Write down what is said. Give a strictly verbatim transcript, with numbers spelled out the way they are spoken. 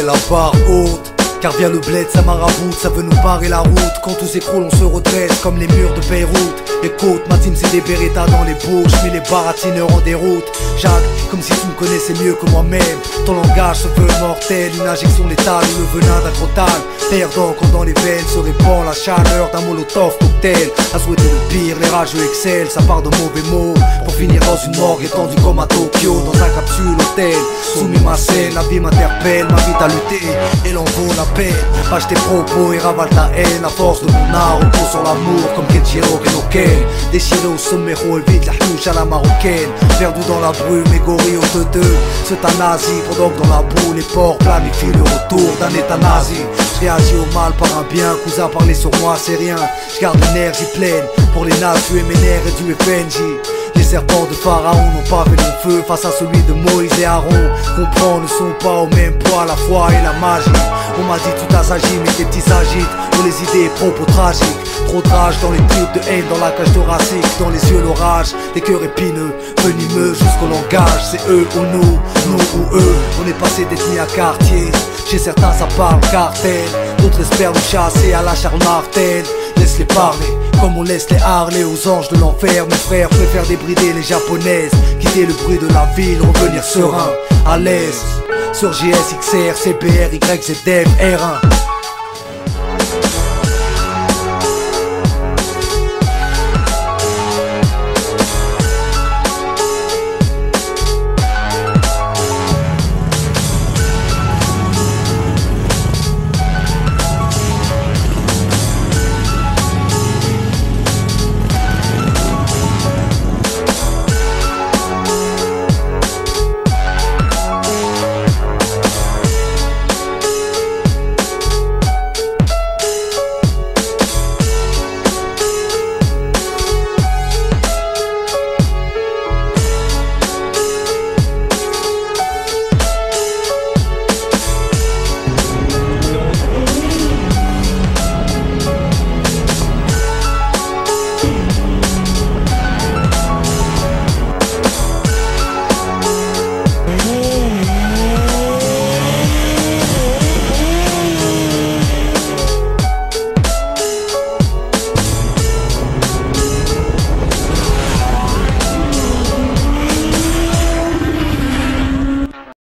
la barre haute. Car vient le bled, ça maraboute, ça veut nous barrer la route. Quand tout s'écroule, on se redresse comme les murs de Beyrouth. Écoute, ma team c'est des Beretta dans les bouches, mais les baratineurs en déroute. Jacques, comme si tu me connaissais mieux que moi-même. Ton langage se veut mortel, une injection létale ou le venin d'un crotal. Perdant quand dans les veines se répand la chaleur d'un molotov cocktail. À souhaiter le pire, les rageux excellent, ça part de mauvais mots. Pour finir dans une morgue étendue comme à Tokyo, dans un capsule hôtel. Soumis ma scène, la vie m'interpelle, m'invite à lutter, elle en vaut la peine. Pâche tes propos et ravale ta haine. À force de mon art, repose sur l'amour comme Kenshiro Kenoken. Déchiré au sommeiro, évite la touche à la marocaine. Perdu dans la brume, égoré au deux-deux. C'est un nazi, pendant que dans la boue, les porcs planifient le retour d'un état nazi. Je réagis au mal par un bien, cousin parler sur moi c'est rien. Je garde l'énergie pleine pour les nazes du M N R et du F N J. Les serpents de Pharaon n'ont pas fait long feu face à celui de Moïse et Aaron. Comprends, ne sont pas au même poids la foi et la magie. On m'a dit tout assagit mais tes petits s'agitent pour les idées et propos tragiques. Trop de rage dans les tripes de haine, dans la cage thoracique, dans les yeux l'orage, des cœurs épineux, venimeux jusqu'au langage. C'est eux ou nous, nous ou eux. On est passé d'ethnie à quartier. Chez certains ça parle cartel, d'autres espèrent nous chasser à la Charles Martel. Laisse-les parler, comme on laisse les Harley aux anges de l'enfer. Mes frères préfèrent débrider les japonaises, quitter le bruit de la ville, revenir serein, à l'aise. Sur G S X R, C P R, Y Z M, R un.